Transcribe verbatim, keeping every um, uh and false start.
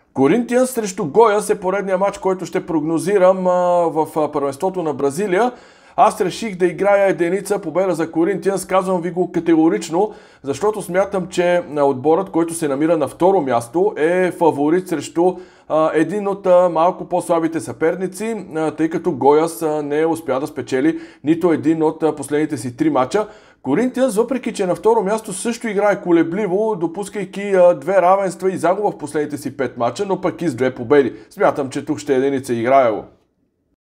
Коринтианс срещу Гояс е поредния матч, който ще прогнозирам а, в а, първенството на Бразилия. Аз реших да играя единица победа за Коринтианс, казвам ви го категорично, защото смятам, че отборът, който се намира на второ място, е фаворит срещу а, един от а, малко по-слабите съперници, а, тъй като Гояс а, не успя да спечели нито един от а, последните си три мача. Коринтианс, въпреки че на второ място също играе колебливо, допускайки а, две равенства и загуба в последните си пет мача, но пък и с две победи. Смятам, че тук ще е единица играело.